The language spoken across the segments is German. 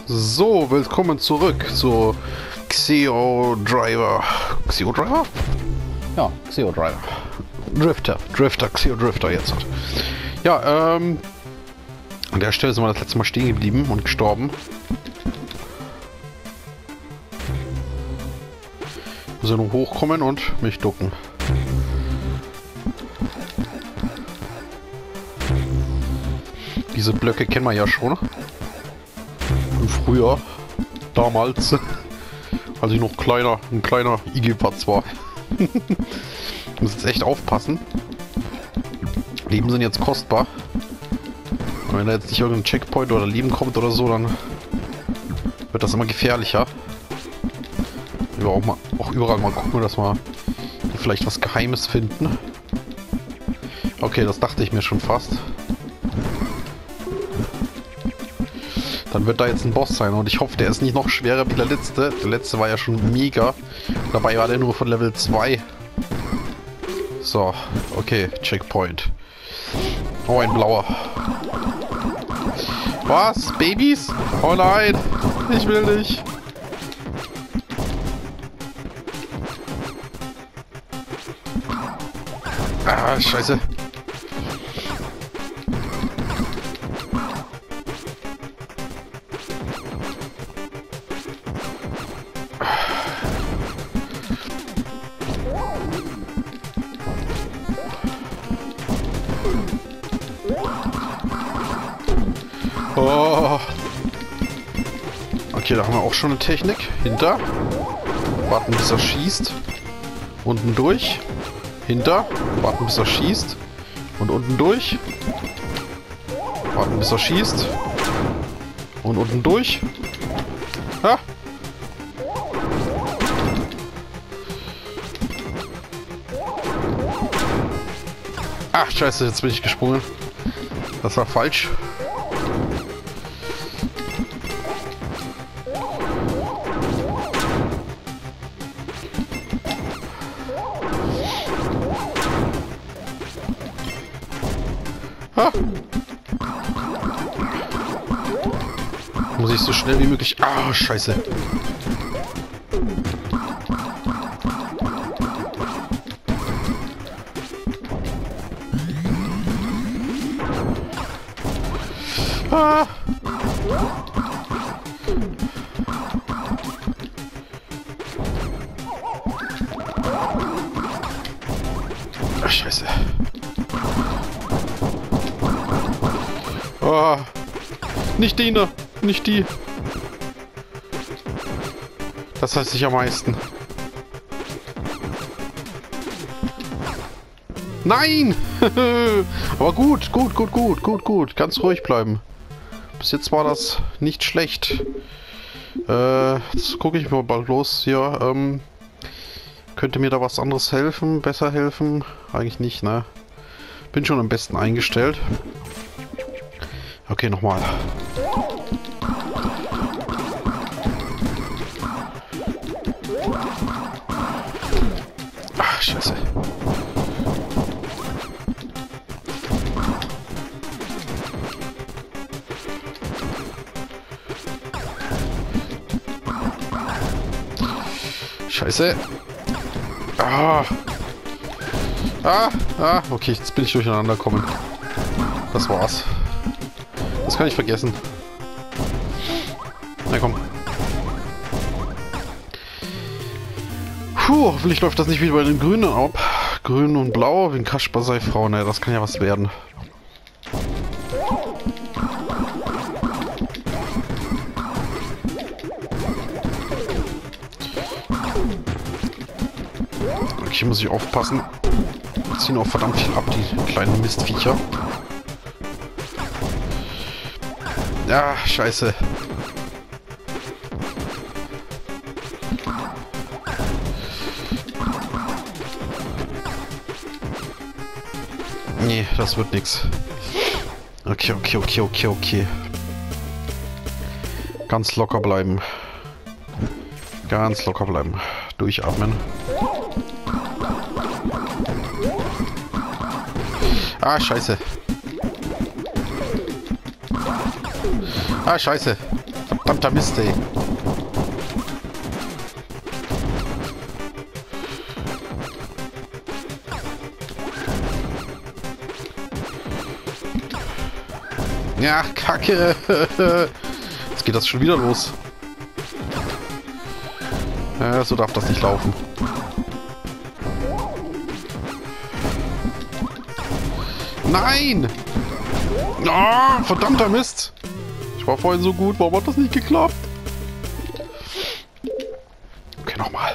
So, willkommen zurück zu Xeo Driver. Xeo Driver? Ja, Xeo Driver. Drifter, Xeo Drifter jetzt. Ja, an der Stelle sind wir das letzte Mal stehen geblieben und gestorben. Muss ja nur hochkommen und mich ducken. Diese Blöcke kennen wir ja schon. Früher, damals, als ich noch ein kleiner Igelpatz war. Muss jetzt echt aufpassen. Leben sind jetzt kostbar. Und wenn da jetzt nicht irgendein Checkpoint oder Leben kommt oder so, dann wird das immer gefährlicher. Wir auch überall mal gucken, dass wir vielleicht was Geheimes finden. Okay, das dachte ich mir schon fast. Dann wird da jetzt ein Boss sein und ich hoffe, der ist nicht noch schwerer wie der letzte. Der letzte war ja schon mega. Dabei war der nur von Level 2. So, okay, Checkpoint. Oh, ein blauer. Was? Babys? Oh nein, ich will nicht. Ah, scheiße. Oh. Okay, da haben wir auch schon eine Technik. Hinter. Warten, bis er schießt. Unten durch. Hinter. Warten, bis er schießt. Und unten durch. Warten, bis er schießt. Und unten durch. Ha! Ach, scheiße, jetzt bin ich gesprungen. Das war falsch. Ah. Muss ich so schnell wie möglich... Ah, scheiße. Ah. Ach, scheiße. Oh, nicht die, ne? Nicht die. Das heißt sich am meisten. Nein! Aber gut. Ganz ruhig bleiben. Bis jetzt war das nicht schlecht. Jetzt gucke ich mal bald los hier. Könnte mir da was anderes helfen? Besser helfen? Eigentlich nicht, ne? Bin schon am besten eingestellt. Okay, nochmal. Ach, scheiße. Scheiße. Okay, jetzt bin ich durcheinander gekommen. Das war's. Das kann ich vergessen. Na komm. Puh, hoffentlich läuft das nicht wieder bei den Grünen ab. Grün und Blau, wie ein Kasper sei Frau. Ne, das kann ja was werden. Okay, muss ich aufpassen. Ziehen auch verdammt viel ab, die kleinen Mistviecher. Ja, scheiße. Nee, das wird nix. Okay. Ganz locker bleiben. Durchatmen. Ah, scheiße. Ah, scheiße. Verdammter Mist, ey. Ja, Kacke. Jetzt geht das schon wieder los. Ja, so darf das nicht laufen. Nein! Oh, verdammter Mist! Ich war vorhin so gut, warum hat das nicht geklappt? Okay, nochmal.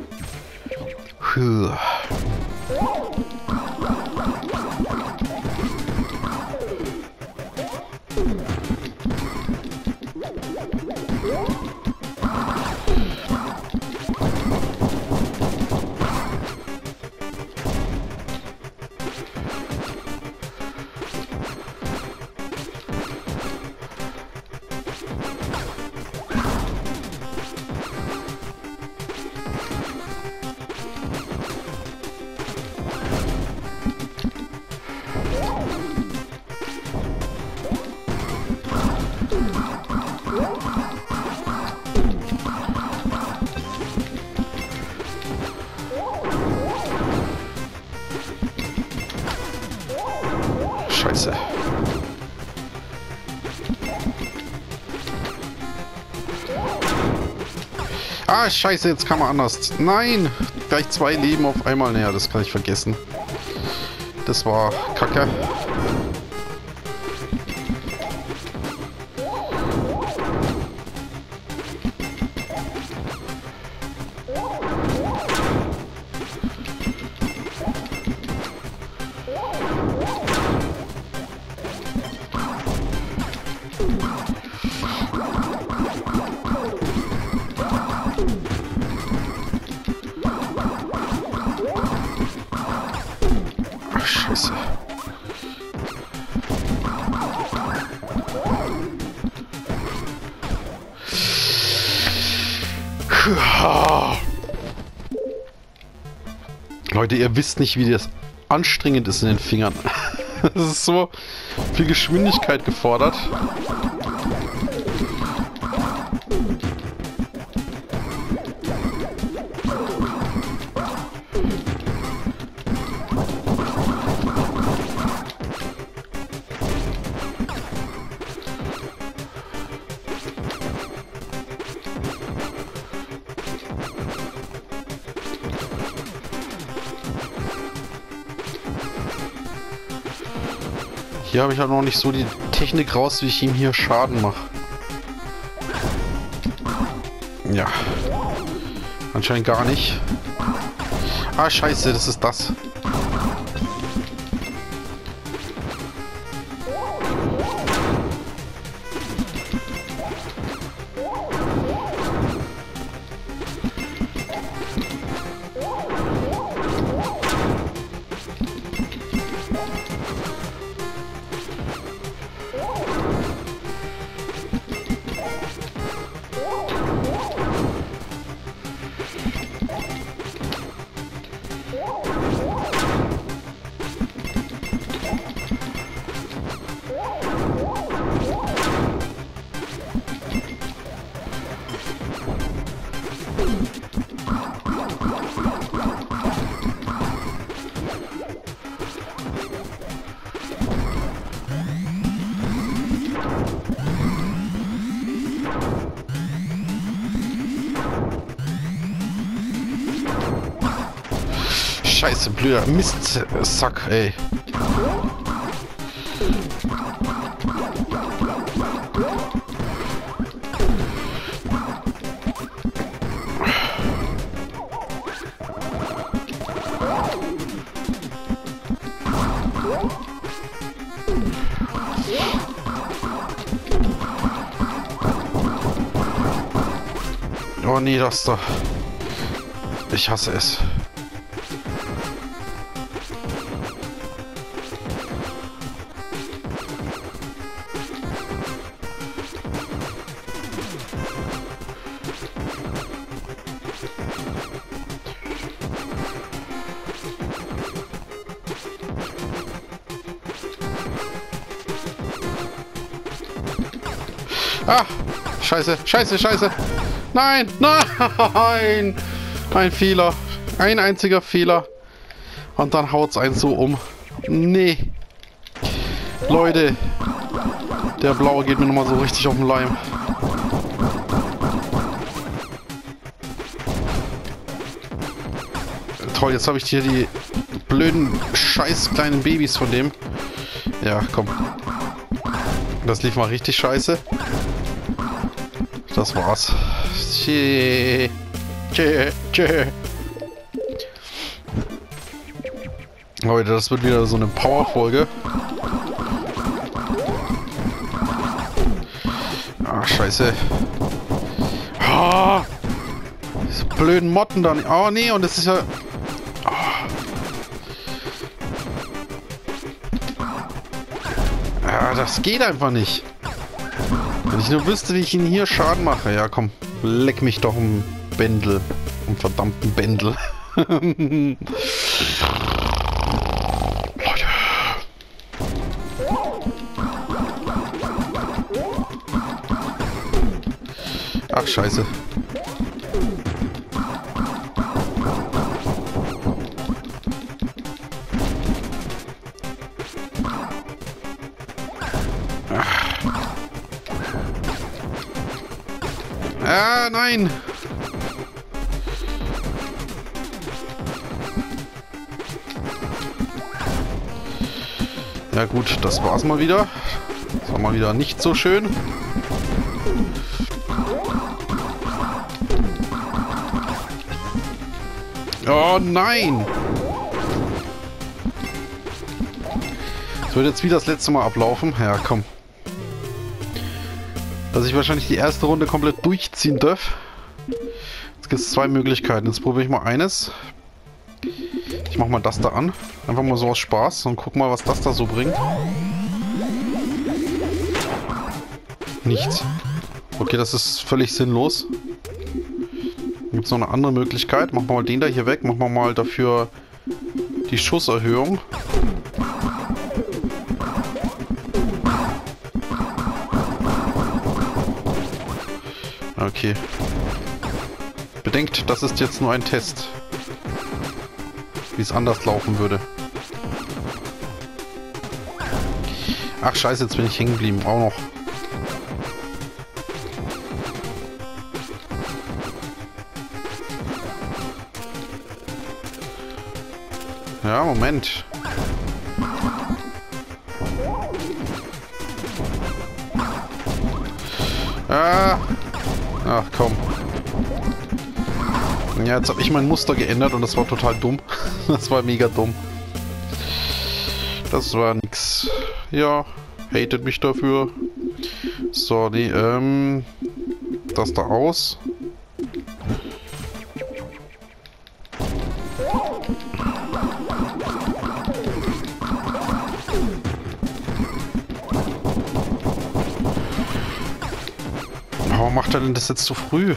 Scheiße. Ah, scheiße, jetzt kann man anders. Nein! Gleich 2 Leben auf einmal. Naja, das kann ich vergessen. Das war Kacke. Scheiße. Leute, ihr wisst nicht, wie das anstrengend ist in den Fingern. Das ist so viel Geschwindigkeit gefordert. Hier habe ich halt noch nicht so die Technik raus, wie ich ihm hier Schaden mache. Ja. Anscheinend gar nicht. Ah, scheiße, das ist das. Scheiße, blöder Mistsack, ey. Oh nee, das da. Ich hasse es. Ah, Scheiße, scheiße, scheiße. Nein, nein. Ein Fehler. Ein einziger Fehler. Und dann haut's einen so um. Nee. Leute. Der Blaue geht mir nochmal so richtig auf den Leim. Toll, jetzt habe ich hier die blöden, scheiß kleinen Babys von dem. Ja, komm. Das lief mal richtig scheiße. Das war's. Tschä. Tschä. Tschä. Leute, das wird wieder so eine Power-Folge. Ah, scheiße. Ah, diese blöden Motten da nicht. Oh, nee, und das ist ja... Oh. Ja, das geht einfach nicht. Wenn ich nur wüsste, wie ich ihn hier Schaden mache. Ja, komm. Leck mich doch um Bändel. Um verdammten Bändel. Leute. Ach, scheiße. Ah, nein! Ja gut, das war's mal wieder. Das war mal wieder nicht so schön. Oh nein! Das wird jetzt wie das letzte Mal ablaufen. Ja, komm. Dass ich wahrscheinlich die erste Runde komplett durchziehen darf. Jetzt gibt es zwei Möglichkeiten. Jetzt probiere ich mal eines. Ich mache mal das da an. Einfach mal so aus Spaß und guck mal, was das da so bringt. Nichts. Okay, das ist völlig sinnlos. Gibt es noch eine andere Möglichkeit? Machen wir mal den da hier weg. Machen wir mal dafür die Schusserhöhung. Okay. Bedenkt, das ist jetzt nur ein Test. Wie es anders laufen würde. Ach scheiße, jetzt bin ich hängen geblieben. Auch noch. Ja, Moment. Ah. Ach komm. Ja, jetzt habe ich mein Muster geändert und das war total dumm. Das war mega dumm. Das war nix. Ja, hatet mich dafür. So, nee, das da aus. Warum macht er denn das jetzt so früh?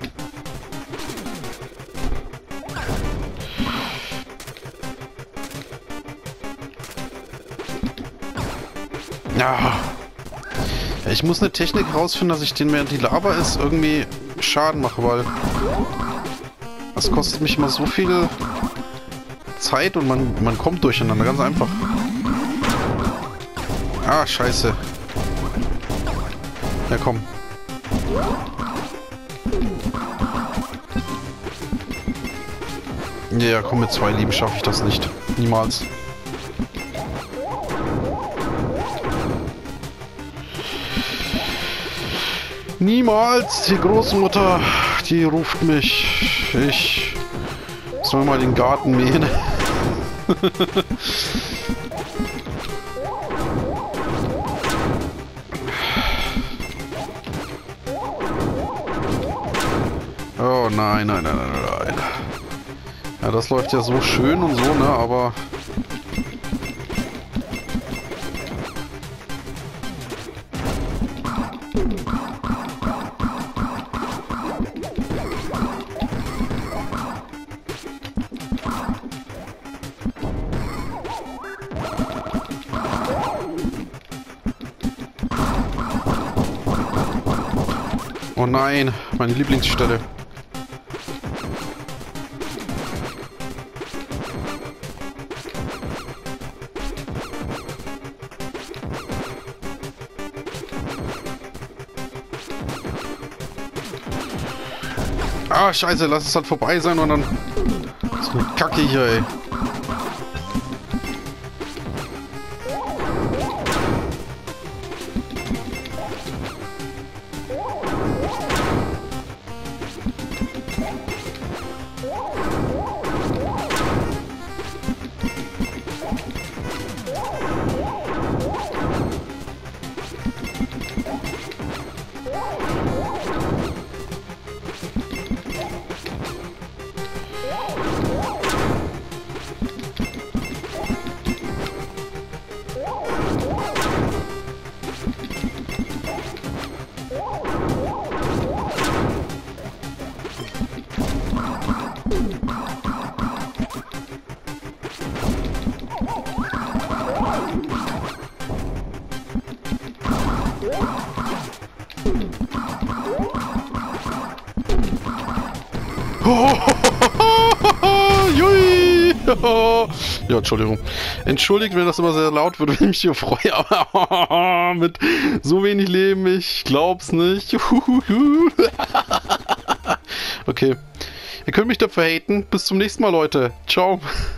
Ja. Ich muss eine Technik rausfinden, dass ich den, während die Lava ist, irgendwie Schaden mache, weil das kostet mich immer so viel Zeit und man kommt durcheinander, ganz einfach. Ah, scheiße. Ja, komm. Ja, komm, mit 2 Leben schaffe ich das nicht. Niemals. Niemals! Die Großmutter, die ruft mich. Ich soll mal den Garten mähen. Oh nein, nein, nein, nein, nein. Ja, das läuft ja so schön und so, ne, aber... Oh nein, meine Lieblingsstelle. Ah, scheiße, lass es halt vorbei sein und dann... So eine Kacke hier, ey. Jui! Ja, Entschuldigung. Entschuldigt, wenn das immer sehr laut wird, wenn ich mich hier freue, aber mit so wenig Leben, ich glaub's nicht. Okay. Ihr könnt mich dafür haten. Bis zum nächsten Mal, Leute. Ciao.